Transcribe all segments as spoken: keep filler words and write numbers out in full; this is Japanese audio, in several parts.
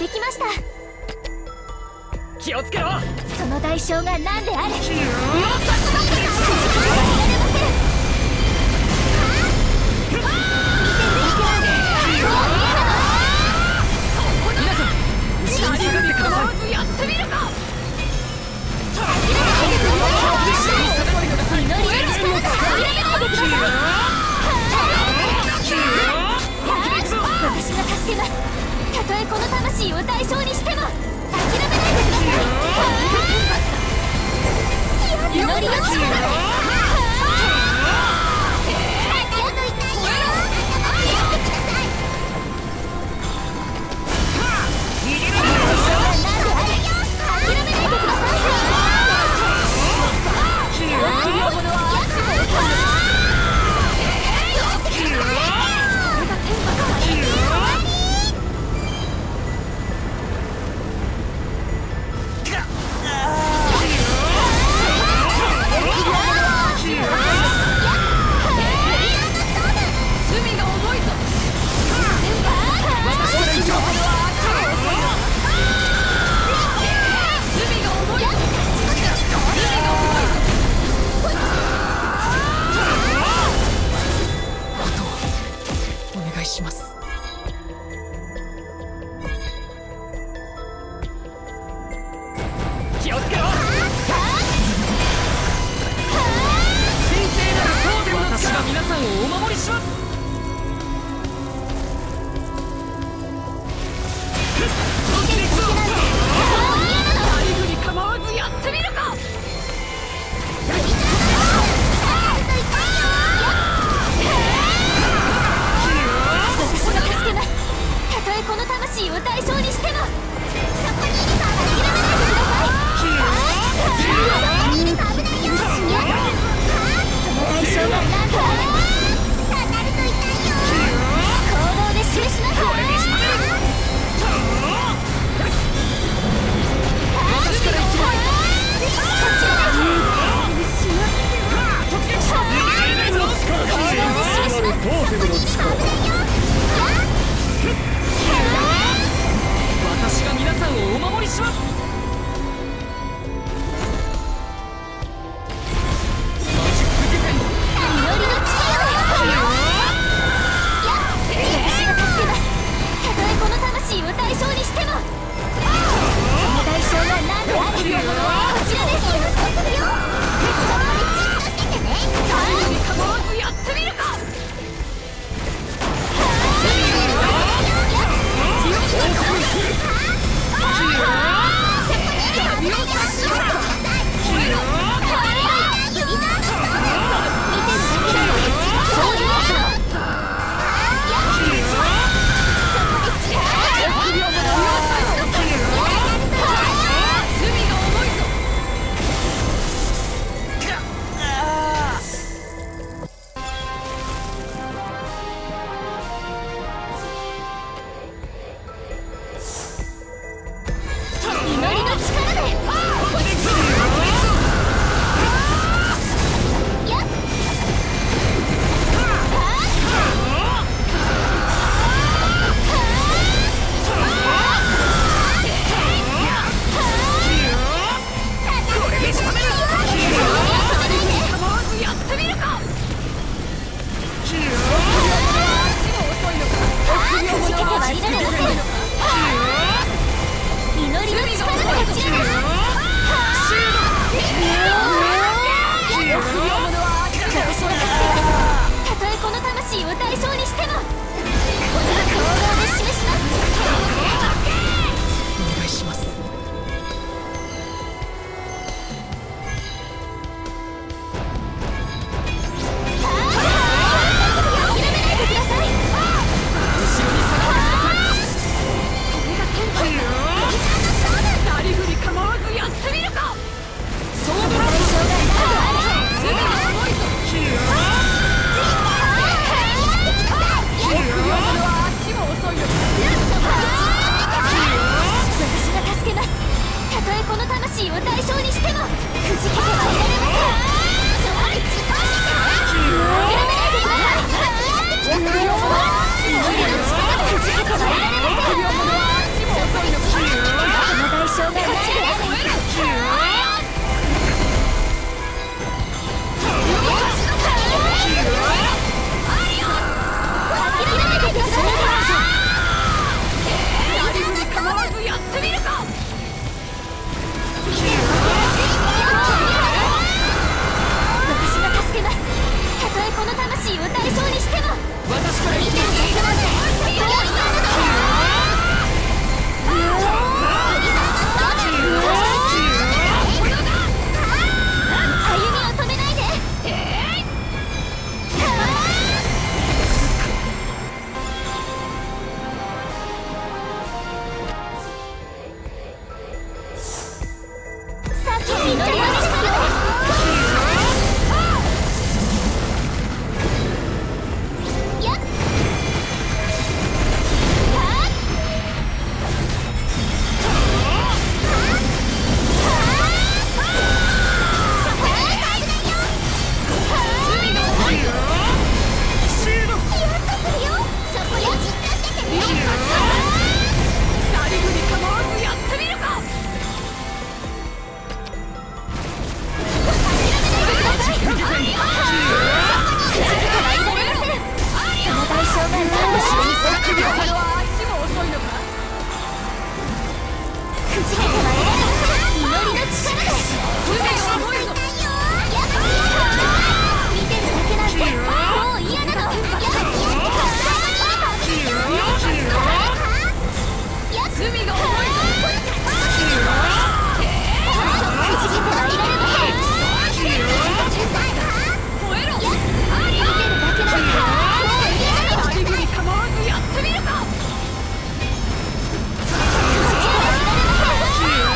できました。 気をつけろ。 その代償が何であれ、 皆さん後ろに下がってください。やってみるか。 祈りの力が諦めないでください。私が助けます。たとえこの魂を対象にしても諦めないでください。祈りの力でします。気をつけろ。神聖なるトーテムの力が皆さんをお守りします。大夫に構わずやってみるか。たとえこの魂を対象にしても、そこにいると諦めないでください。そこにいると危ないよ。その代償が何とあれ、当たると痛いよ。行動で示します。これにしまえ。私から行きます。こちらです。突撃します。行動で示します。そこにいると危ないよ。私が皆さんをお守りします。マジックディフェンド、祈りの力よ。私が助けます。たとえこの魂を対象にしても、その代償が何であれ、こちらです。そこにじっとしててね。大に構わずやってみるか。 こ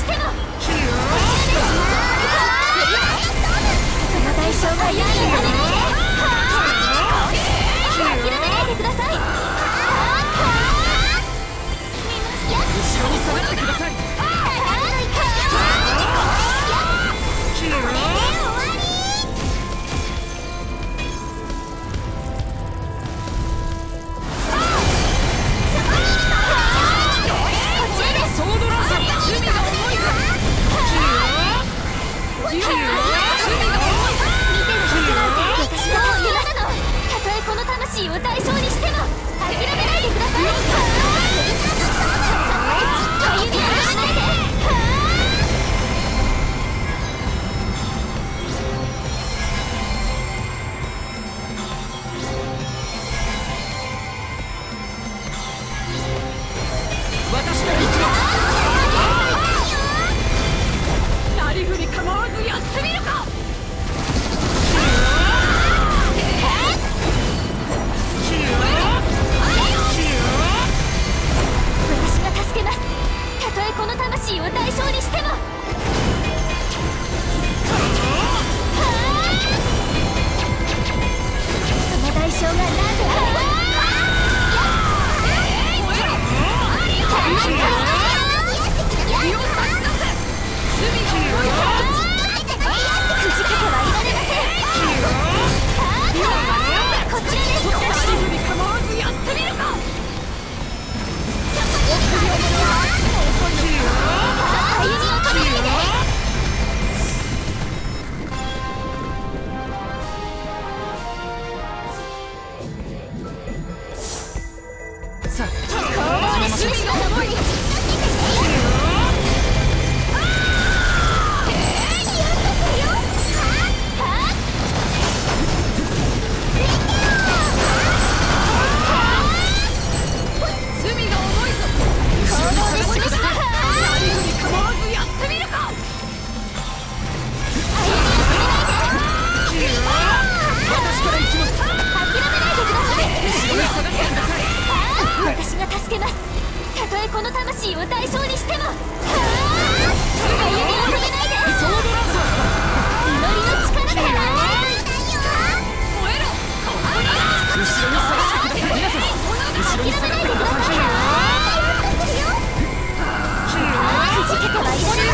してもこちらです。 その代償が嫌にならないで。 諦めないでください。 後ろに下がってください。ソードランサー、趣味が重いぞ。趣味が重いぞ。 見てるだけなんて私が助けなの。たとえこの魂を対象にしても諦めないでください。歩みを止めないで。 私が行きます。なりふり構わずやってみるか。 私が助けます。たとえこの魂を対象にしても。 その代償が何である。 私が助けます。たとえこの魂を対象にしても。歩みを止めないで。 ソードランサー、 祈りの力だよ。 燃えろ。後ろに下がってください。皆さん後ろに下がってください。 くじけてはいられませ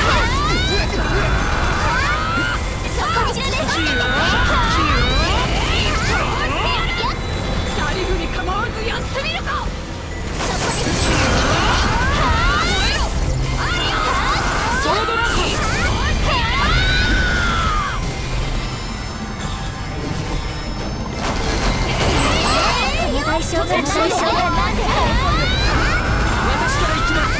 ん。こちらです。 なりふり構わずやってみるか。ソードランサー、 その代償が何である。 私から行きます。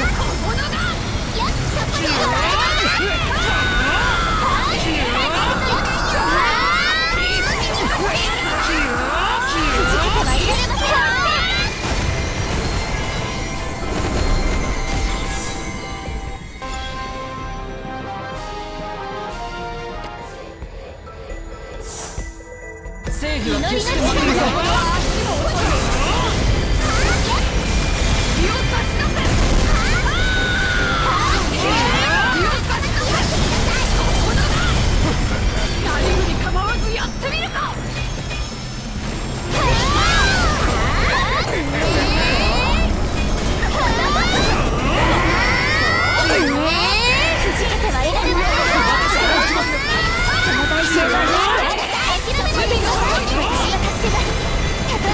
正義は決して負けません。なりふり構わずやってみるか。 くじけてはいられません。 その代償が何である。 諦めないでください。私が助けます。たとえ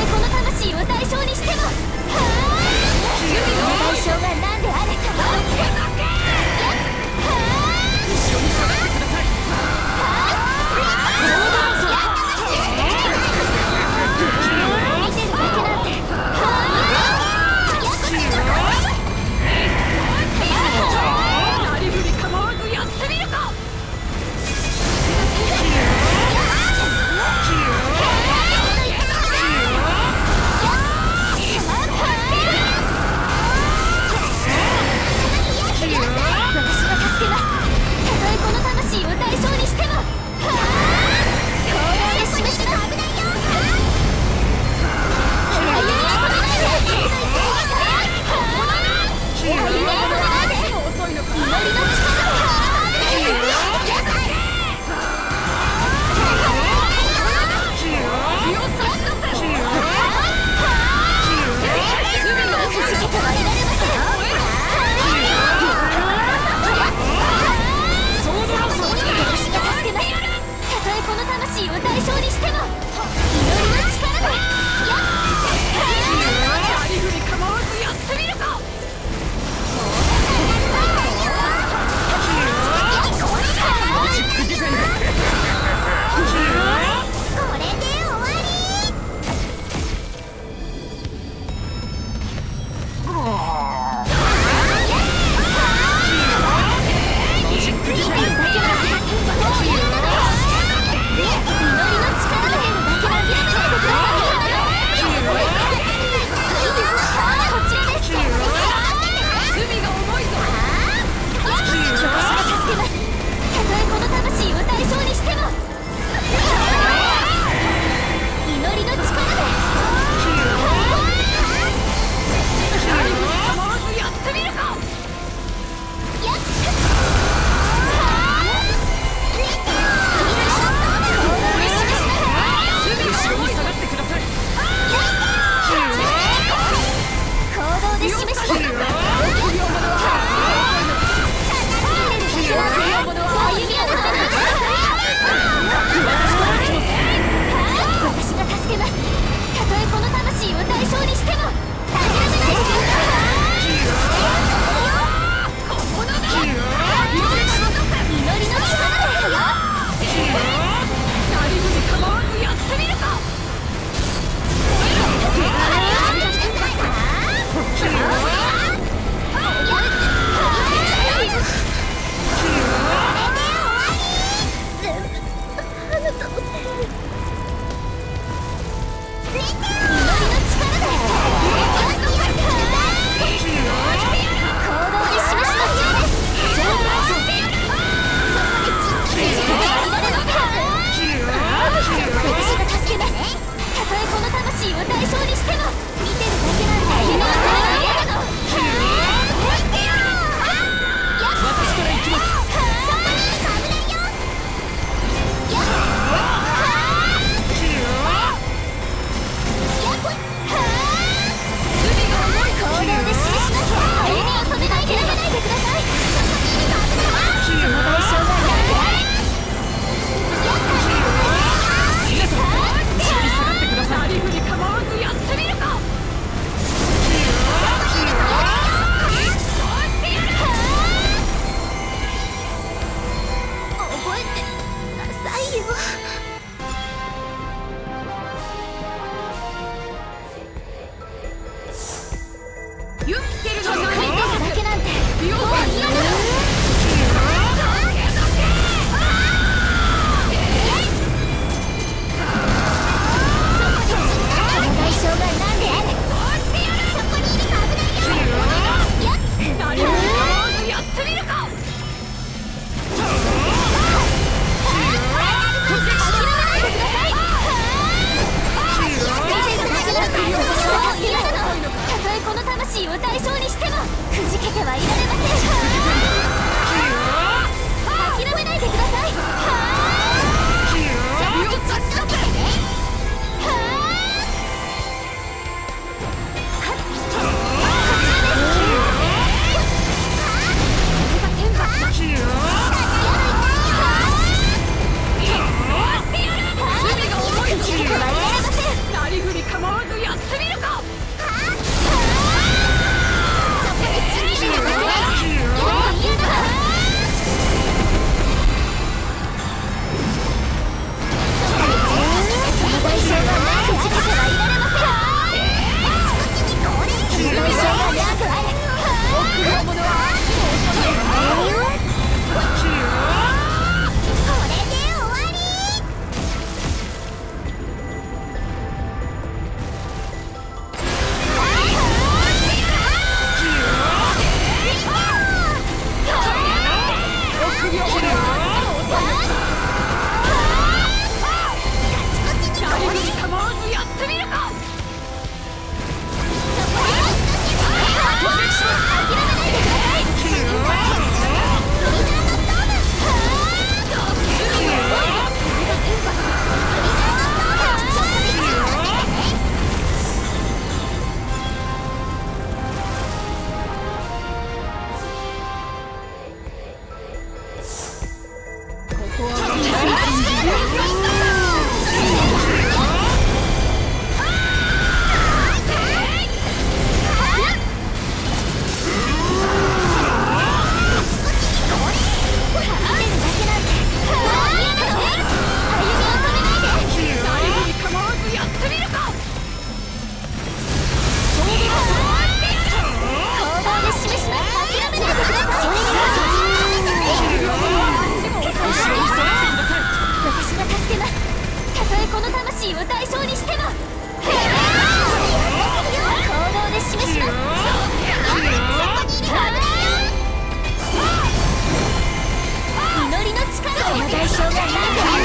の代償が何だ。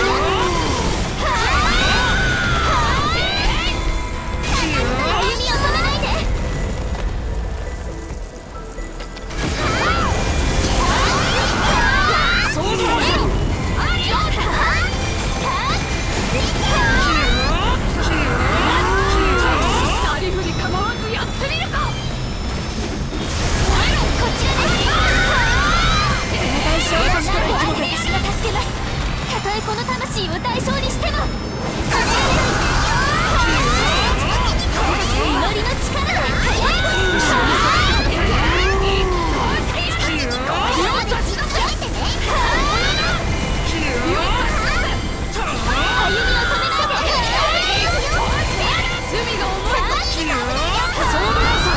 歩みを止めないで。そうだよ。なりふり構わずやってみるか。こちらです。その代償が何だ。私が助けます。たとえこの魂を代償にしても。こちらです。祈りの力は速い。後ろに下がって歩みを止めさせ。罪が重い。そうだぞ。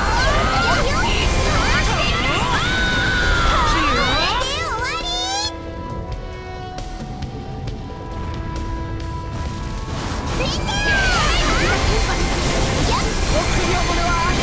僕のものは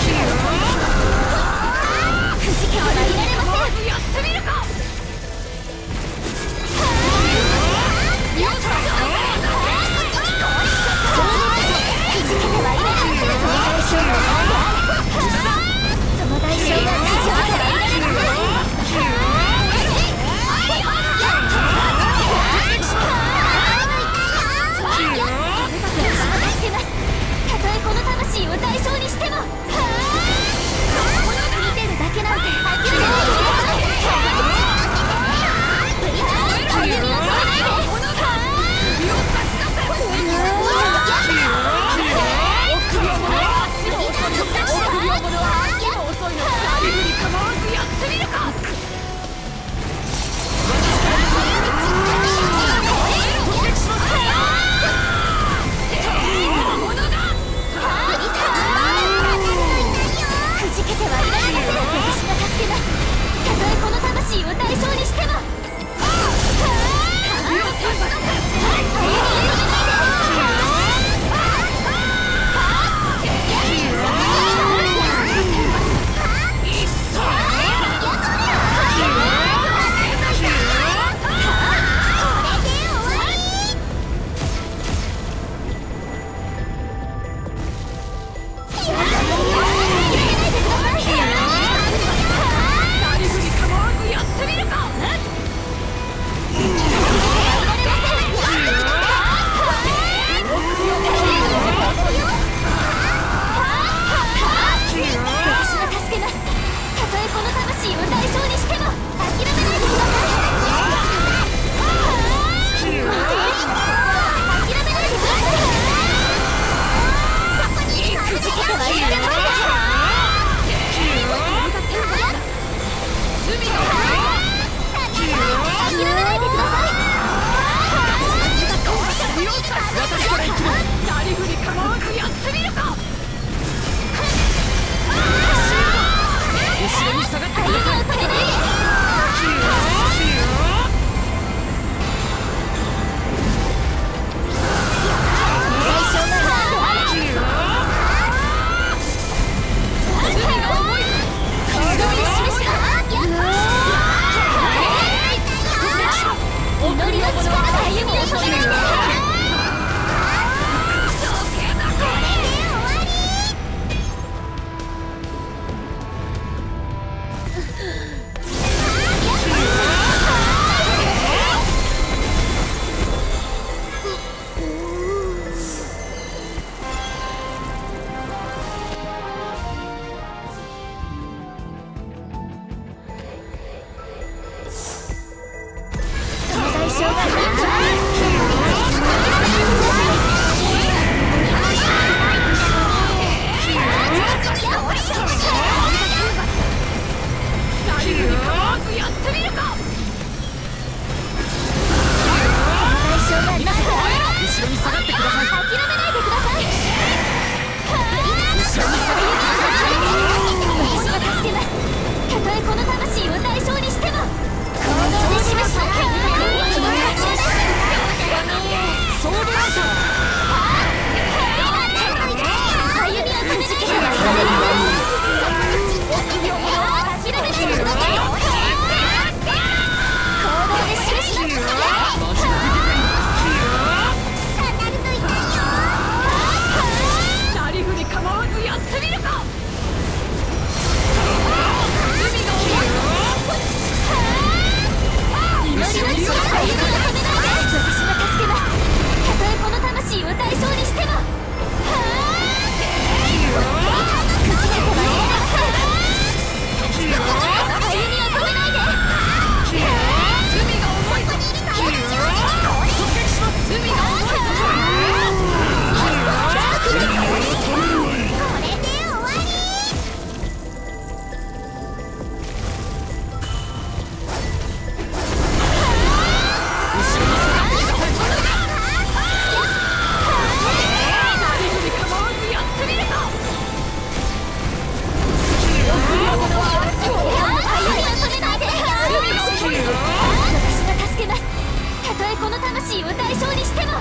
たとえこの魂を対象にしても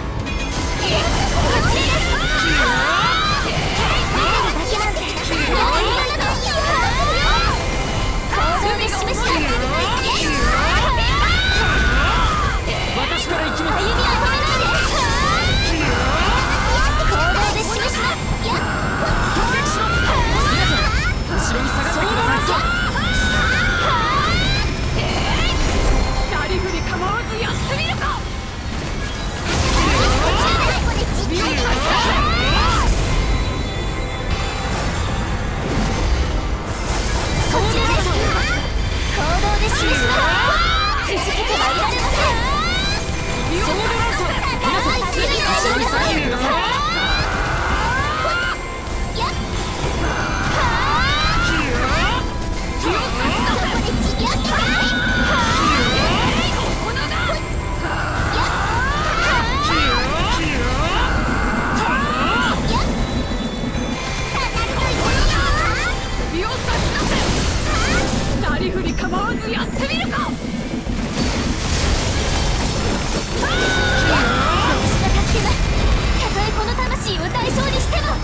私から行きます。 歩みを止めないで行動で示します。 突撃します。皆さん後ろに下がってください。なりふり構わずやってみるか。 こちらです。行動で示します。くじけてはいられません。 身を守らせ皆さん後ろに下がってください。なりふり構わずやってみるか。 私が助けます。たとえこの魂を対象にしても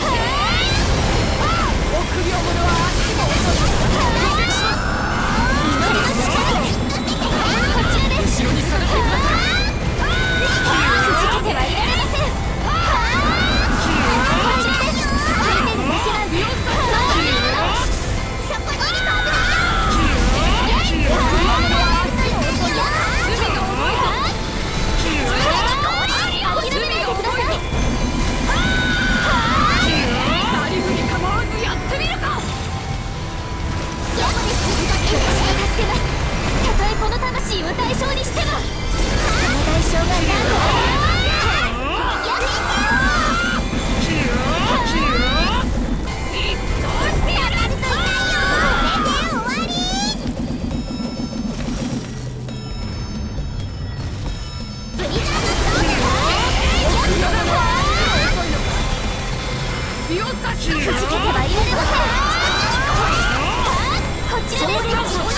臆病者は足も遅い。突撃します。 祈りの力でこちらです。 後ろに下がってください。 くじけてはいられません。こちらです。見てるだけなんでそこにいるの危ないこの魂を対象にしてもその代償が何だ。くじけてはいられません。こちらです。